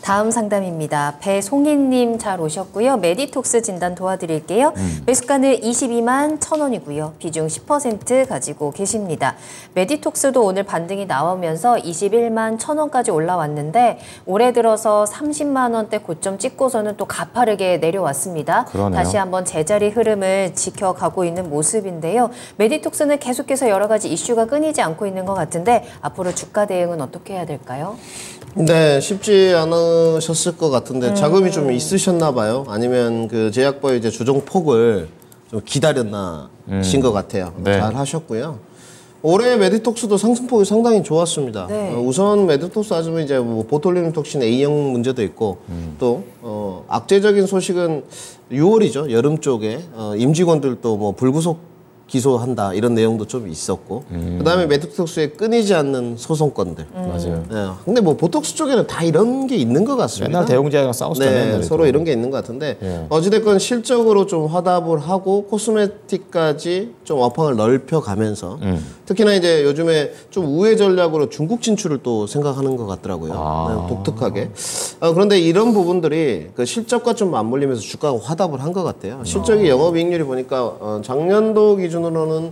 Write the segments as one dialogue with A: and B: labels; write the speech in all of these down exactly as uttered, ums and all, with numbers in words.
A: 다음 상담입니다. 배송희님 잘 오셨고요. 메디톡스 진단 도와드릴게요. 음. 매수가는 이십이만 천 원이고요. 비중 십 퍼센트 가지고 계십니다. 메디톡스도 오늘 반등이 나오면서 이십일만 천 원까지 올라왔는데 올해 들어서 삼십만 원대 고점 찍고서는 또 가파르게 내려왔습니다.
B: 그러네요.
A: 다시 한번 제자리 흐름을 지켜가고 있는 모습인데요. 메디톡스는 계속해서 여러 가지 이슈가 끊이지 않고 있는 것 같은데 앞으로 주가 대응은 어떻게 해야 될까요?
C: 네, 쉽지 않으셨을 것 같은데 음. 자금이 좀 있으셨나 봐요. 아니면 그 제약바의 이제 조정 폭을 좀 기다렸나 음. 신 것 같아요.
B: 네.
C: 잘 하셨고요. 올해 메디톡스도 상승폭이 상당히 좋았습니다.
A: 네.
C: 어, 우선 메디톡스 아주면 이제 뭐 보톨리눔 톡신 A형 문제도 있고 음. 또 어, 악재적인 소식은 유월이죠. 여름 쪽에 어, 임직원들도 뭐 불구속 기소한다 이런 내용도 좀 있었고 음. 그다음에 메디톡스에 끊이지 않는 소송건들
B: 음. 맞아요.
C: 네. 근데 뭐 보톡스 쪽에는 다 이런 게 있는 것 같습니다.
B: 맨날 대웅제약이랑 싸웠었잖아요.
C: 네, 서로 이런 게 있는 것 같은데
B: 예.
C: 어찌됐건 실적으로 좀 화답을 하고 코스메틱까지 좀 업황을 넓혀가면서 음. 특히나 이제 요즘에 좀 우회 전략으로 중국 진출을 또 생각하는 것 같더라고요.
B: 아.
C: 네, 독특하게. 어, 그런데 이런 부분들이 그 실적과 좀 맞물리면서 주가가 화답을 한 것 같아요. 실적이 아. 영업이익률이 보니까 어, 작년도 기준으로는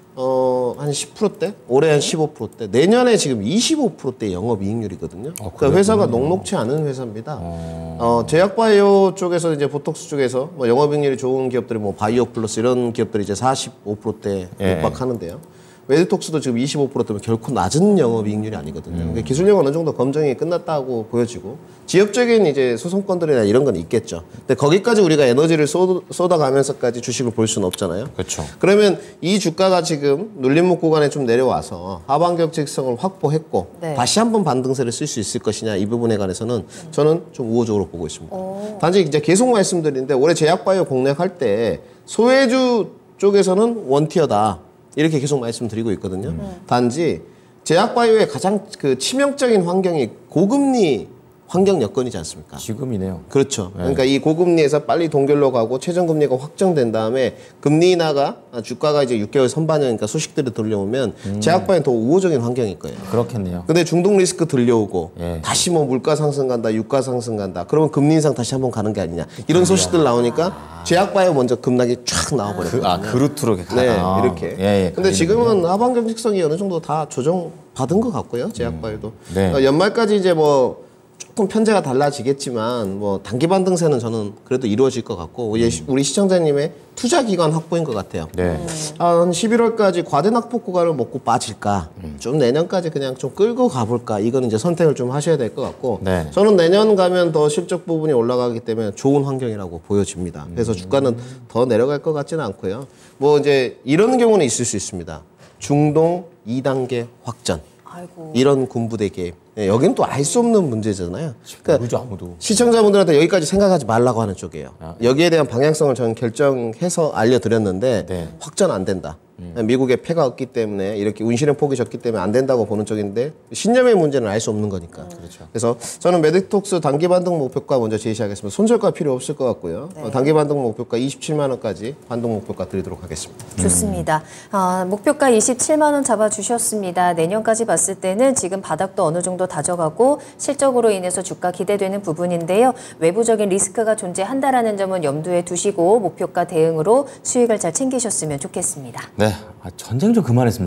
C: 어, 한 십 퍼센트대? 올해 한 십오 퍼센트대? 내년에 지금 이십오 퍼센트대 영업이익률이거든요. 어, 그러니까 회사가 녹록치 않은 회사입니다. 어... 어, 제약바이오 쪽에서 이제 보톡스 쪽에서 뭐 영업이익률이 좋은 기업들이 뭐 바이오 플러스 이런 기업들이 이제 사십오 퍼센트대
B: 예.
C: 육박하는데요. 메디톡스도 지금 이십오 퍼센트면 결코 낮은 영업이익률이 아니거든요. 음. 그러니까 기술력 어느 정도 검증이 끝났다고 보여지고 지역적인 이제 소송건들이나 이런 건 있겠죠. 근데 거기까지 우리가 에너지를 쏟, 쏟아가면서까지 주식을 볼 수는 없잖아요.
B: 그렇죠.
C: 그러면 이 주가가 지금 눌림목 구간에 좀 내려와서 하반격 직성을 확보했고 네. 다시 한번 반등세를 쓸 수 있을 것이냐 이 부분에 관해서는 저는 좀 우호적으로 보고 있습니다. 오. 단지 이제 계속 말씀드리는데 올해 제약바이오 공략할 때 소외주 쪽에서는 원티어다. 이렇게 계속 말씀드리고 있거든요. 음. 단지 제약바이오의 가장 그 치명적인 환경이 고금리 환경 여건이지 않습니까?
B: 지금이네요.
C: 그렇죠.
B: 네.
C: 그러니까 이 고금리에서 빨리 동결로 가고 최저금리가 확정된 다음에 금리 인하가 주가가 이제 육 개월 선반영이니까 소식들이 들려오면 음. 제약바이오는 더 우호적인 환경일 거예요.
B: 그렇겠네요.
C: 근데 중동 리스크 들려오고
B: 예.
C: 다시 뭐 물가 상승 간다, 유가 상승 간다. 그러면 금리 인상 다시 한번 가는 게 아니냐. 이런 소식들 나오니까 아. 제약바이오 먼저 급락이 쫙 나와버렸거든요.
B: 그, 아, 그루트로 이렇게.
C: 네,
B: 아.
C: 이렇게.
B: 예, 예,
C: 근데 지금은 하반경 직성이 어느 정도 다 조정 받은 것 같고요. 제약바이오도.
B: 음. 네.
C: 어, 연말까지 이제 뭐 조금 편제가 달라지겠지만 뭐 단기 반등세는 저는 그래도 이루어질 것 같고 음. 우리 시청자님의 투자 기간 확보인 것 같아요.
B: 네.
C: 한 십일월까지 과대 낙폭 구간을 먹고 빠질까? 음. 좀 내년까지 그냥 좀 끌고 가볼까? 이거는 이제 선택을 좀 하셔야 될 것 같고
B: 네.
C: 저는 내년 가면 더 실적 부분이 올라가기 때문에 좋은 환경이라고 보여집니다. 그래서 주가는 더 내려갈 것 같지는 않고요. 뭐 이제 이런 경우는 있을 수 있습니다. 중동 이 단계 확전.
A: 아이고.
C: 이런 군부대 개입. 네, 여기는 또 알 수 없는 문제잖아요. 그러니까
B: 모르죠, 아무도.
C: 시청자분들한테 여기까지 생각하지 말라고 하는 쪽이에요.
B: 아,
C: 여기에 대한 방향성을 저는 결정해서 알려드렸는데
B: 네.
C: 확전 안 된다. 음. 미국에 패가 없기 때문에 이렇게 운신의 폭이 적기 때문에 안 된다고 보는 쪽인데 신념의 문제는 알 수 없는 거니까. 음.
B: 그렇죠.
C: 그래서 저는 메디톡스 단기 반등 목표가 먼저 제시하겠습니다. 손절가 필요 없을 것 같고요. 네. 어, 단기 반등 목표가 이십칠만 원까지 반등 목표가 드리도록 하겠습니다.
A: 좋습니다. 어, 목표가 이십칠만 원 잡아주셨습니다. 내년까지 봤을 때는 지금 바닥도 어느 정도 다져가고 실적으로 인해서 주가 기대되는 부분인데요. 외부적인 리스크가 존재한다라는 점은 염두에 두시고 목표가 대응으로 수익을 잘 챙기셨으면 좋겠습니다.
B: 네, 아, 전쟁 좀 그만했으면